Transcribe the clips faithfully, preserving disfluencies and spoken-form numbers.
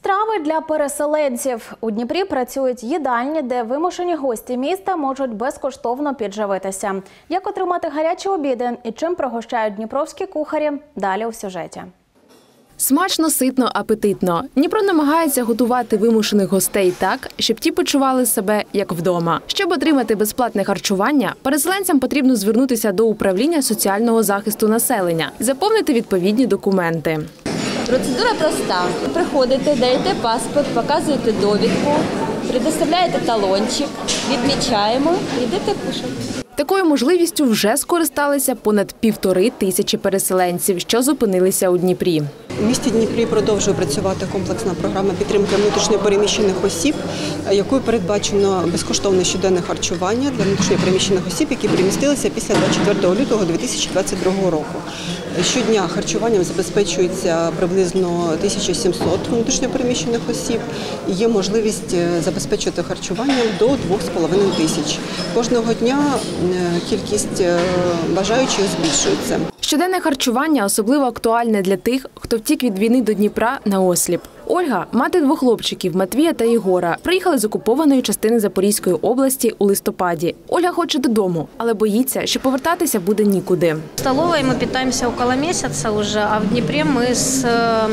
Страви для переселенців. У Дніпрі працюють їдальні, де вимушені гості міста можуть безкоштовно підживитися. Як отримати гарячі обіди і чим пригощають дніпровські кухарі – далі у сюжеті. Смачно, ситно, апетитно. Дніпро намагається готувати вимушених гостей так, щоб ті почували себе як вдома. Щоб отримати безплатне харчування, переселенцям потрібно звернутися до управління соціального захисту населення, заповнити відповідні документи. Процедура проста. Приходите, даєте паспорт, показуєте довідку, предоставляєте талончик, відмічаємо, йдете кушати. Такою можливістю вже скористалися понад півтори тисячі переселенців, що зупинилися у Дніпрі. У місті Дніпрі продовжує працювати комплексна програма підтримки внутрішньопереміщених осіб, якою передбачено безкоштовне щоденне харчування для внутрішньопереміщених осіб, які перемістилися після двадцять четвертого лютого дві тисячі двадцять другого року. Щодня харчуванням забезпечується приблизно тисяча сімсот внутрішньопереміщених осіб. Є можливість забезпечити харчуванням до двох з половиною тисяч. Кожного дня кількість бажаючих збільшується. Щоденне харчування особливо актуальне для тих, хто втік від війни до Дніпра наосліп. Ольга, мати двох хлопчиків Матвія та Єгора, приїхали з окупованої частини Запорізької області у листопаді. Ольга хоче додому, але боїться, що повертатися буде нікуди. В столовой мы питаемся около месяца уже, а в Днепре мы с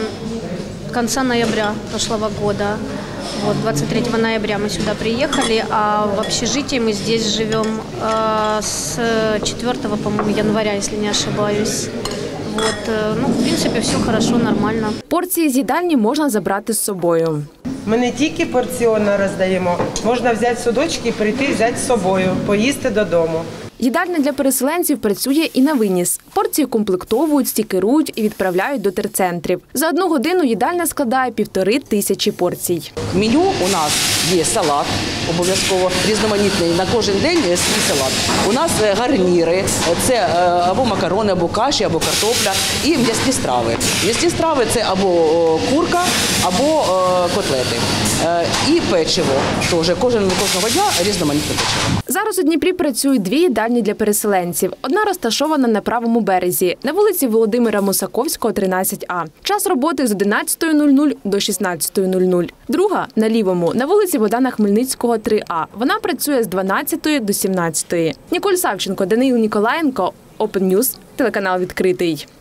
конца ноября прошлого года. Вот, двадцать третьего ноября мы сюда приехали, а в общежитии мы здесь живем э, с четвёртого, по-моему, января, если не ошибаюсь. Вот, э, ну, в принципе, все хорошо, нормально. Порції з їдальні можна забрати з собою. Ми не тільки порціонно роздаємо, можна взяти судочки і прийти взяти з собою, поїсти додому. Їдальня для переселенців працює і на виніс. Порції комплектовують, стікерують і відправляють до терцентрів. За одну годину їдальня складає півтори тисячі порцій. В меню у нас є салат, обов'язково різноманітний, на кожен день свій салат. У нас гарніри, це або макарони, або каші, або картопля і м'ясні страви. М'ясні страви – це або курка, або котлети. І печиво, теж кожен, кожного дня різноманітне печиво. Зараз у Дніпрі працюють дві їдальні для переселенців. Одна розташована на правому березі, на вулиці Володимира Мусаковського, тринадцять А. Час роботи з одинадцятої нуль нуль до шістнадцятої нуль нуль. Друга – на лівому, на вулиці Богдана Хмельницького, три А. Вона працює з дванадцятої до сімнадцятої. Ніколь Савченко, Даниїл Ніколаєнко, Open News, телеканал «Відкритий».